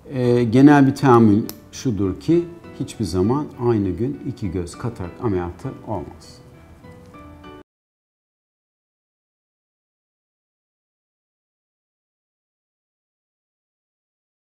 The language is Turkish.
Genel bir teamül şudur ki hiçbir zaman aynı gün 2 göz katarak ameliyatı olmaz.